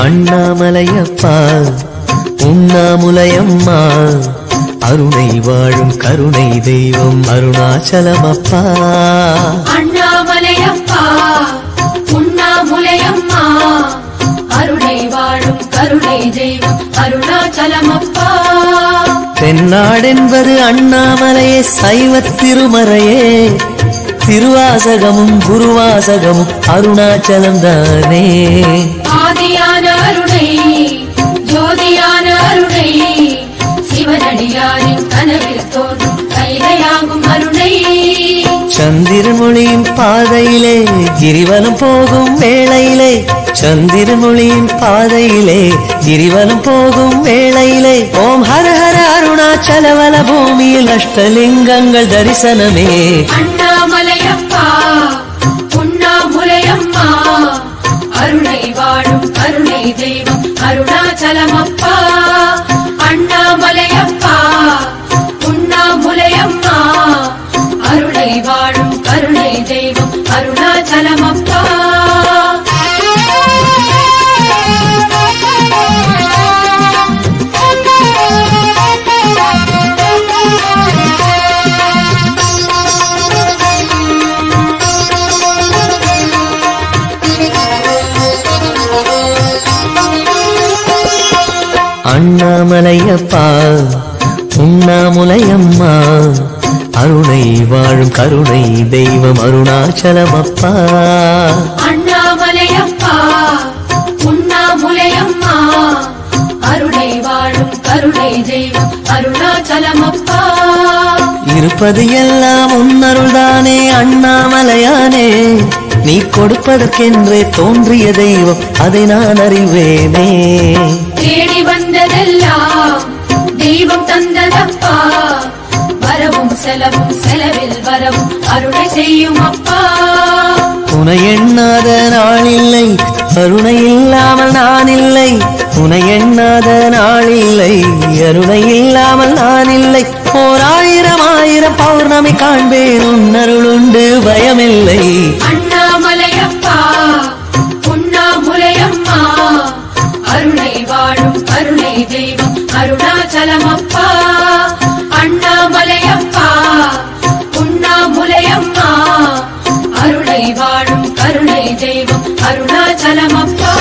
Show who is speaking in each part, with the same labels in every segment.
Speaker 1: அண்ணாமலையப்பா உண்ணாமுலையம்மா அருணை வாழும் கருணை தெய்வம் அருணாச்சலமப்பா.
Speaker 2: அண்ணாமலையப்பா உண்ணாமுலையம்மா அருணை வாழும் கருணை தெய்வம் அருணாச்சலமப்பா.
Speaker 1: தென்னாடென்பது அண்ணாமலையே சைவத் திருமறையே திருவாசகமும் குருவாசகமும் அருணாச்சலம் தானே.
Speaker 2: ஆதியான அருணை ஜோதியான அருணை சிவனடியாரின் கனவில் தோன்றும் கைலையாகும் அருணை.
Speaker 1: சந்திரமொழியின் பாதையிலே கிரிவலம் போகும் வேளையிலே சந்திரமொழியின் பாதையிலே கிரிவலம் போகும் வேளையிலே ஓம் ஹர ஹர அருணாச்சலவல பூமியில் அஷ்டலிங்கங்கள் தரிசனமே.
Speaker 2: அண்ணாமலையப்பா உண்ணாமுலையம்மா அருணை வாழும் கருணை தெய்வம் அருணாச்சலமப்பா. அண்ணாமலையப்பா உண்ணாமுலையம்மா அருணை வாழும் கருணை தெய்வம் அருணாச்சலமப்பா.
Speaker 1: அண்ணாமலையப்பா உண்ணாமுலையம்மா அருணை வாழும் கருணை தெய்வம் அருணாச்சலமப்பா.
Speaker 2: அண்ணாமலையப்பா உண்ணாமுலையம்மா அருணை வாழும் கருணை தெய்வம் அருணாச்சலமப்பா.
Speaker 1: இருப்பது எல்லாம் உன்னருள்தானே அண்ணாமலையானே நீ கொடுப்பதற்கென்றே தோன்றிய தெய்வம் அதை நான் அறிவேனே.
Speaker 2: தேடி வந்ததெல்லாம் தெய்வம் தந்ததப்பா வரவும் செலவும் செலவில் வரவும் அருளை செய்யும் அப்பா.
Speaker 1: உனை எண்ணாத நாளில்லை அருணை இல்லாமல் நான் இல்லை. உனை எண்ணாத நாளில்லை அருணை இல்லாமல் நான் இல்லை. ஓர் ஆயிரம் ஆயிரம் பௌர்ணமி காண்பேன் உன்னருளுண்டு பயமில்லை.
Speaker 2: அண்ணாமலையப்பா உண்ணாமுலையம்மா அருணை வாழும் கருணை தெய்வம் அருணாச்சலமப்பா. அண்ணாமலையப்பா உண்ணாமுலையம்மா அருணை வாழும் கருணை தெய்வம் அருணாச்சலமப்பா.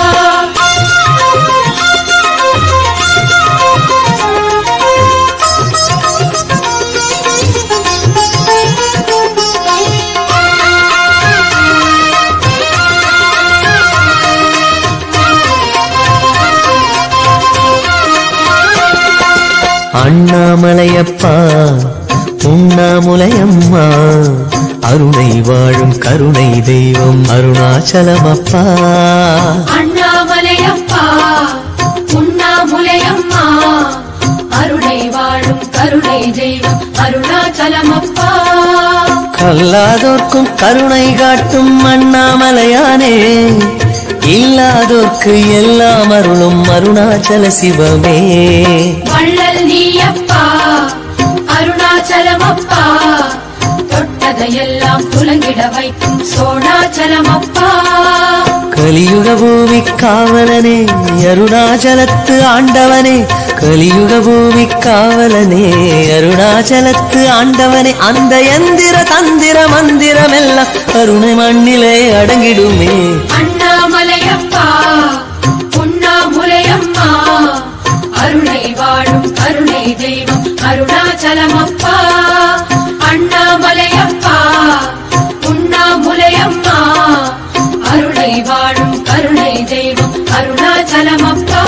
Speaker 1: அண்ணாமலையப்பா உண்ணாமுலையம்மா அருணை வாழும் கருணை தெய்வம் அருணாச்சலமப்பா.
Speaker 2: அண்ணாமலையப்பா உண்ணாமுலையம்மா அருணை வாழும் கருணை தெய்வம் அருணாச்சலமப்பா.
Speaker 1: கல்லாதோர்க்கும் கருணை காட்டும் அண்ணாமலையானே இல்லாதோர்க்கு எல்லாம் அருளும் அருணாச்சல சிவமே.
Speaker 2: வள்ளல் நீயப்பா அருணாச்சலமப்பா தொட்டதையெல்லாம் துலங்கிட வைக்கும் சோணாச்சலமப்பா.
Speaker 1: கலியுக பூமி காவலனே அருணாச்சலத்து ஆண்டவனே கலியுக பூமி காவலனே அருணாச்சலத்து ஆண்டவனே. அந்த எந்திர தந்திர மந்திரமெல்லாம் கருணை மண்ணிலே அடங்கிடுமே.
Speaker 2: அண்ணாமலையப்பா உண்ணாமுலையம்மா அருணை வாழும் கருணை தெய்வம் அருணாச்சலமப்பா. அண்ணாமலையப்பா உண்ணாமுலையம்மா அருணை வாழும் கருணை தெய்வம் அருணாச்சலமப்பா.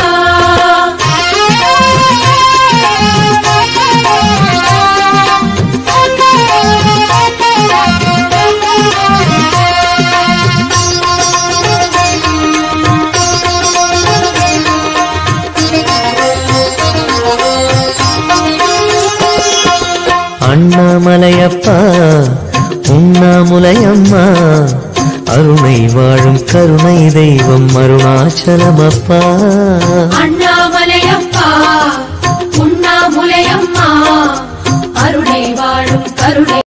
Speaker 1: அண்ணாமலையப்பா உண்ணாமுலையம்மா அருணை வாழும் கருணை தெய்வம் அருணாச்சலமப்பா.
Speaker 2: அண்ணாமலையப்பா உண்ணாமுலையம்மா அருணை வாழும் கருணை